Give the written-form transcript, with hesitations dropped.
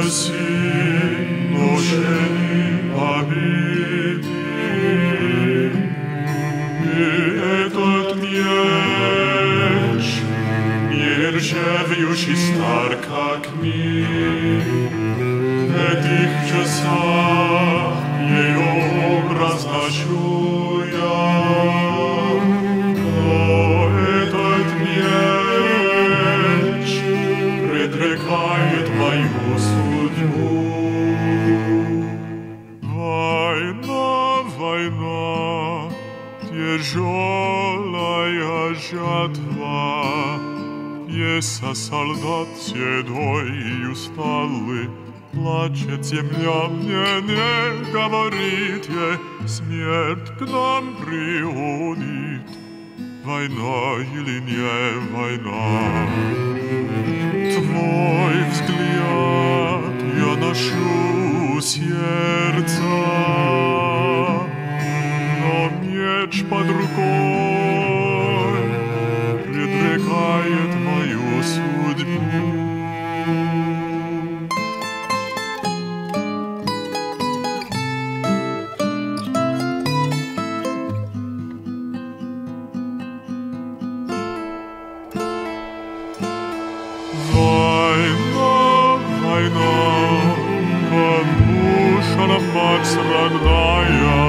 Сын ношеный победил, и этот меч, нержавеющий стар, как мир, в этих часах ее образ ночу я. Но этот меч предрекает мою судьбу. Война, война, тяжелая жатва, пьеса солдат седой и усталый. Плачет земля, мне не говорит ей, смерть к нам приходит. Война или не война? Твой взгляд я ношу сердца, но меч под рукой предрекает мою судьбу. Война, война, кому ж она мать родная?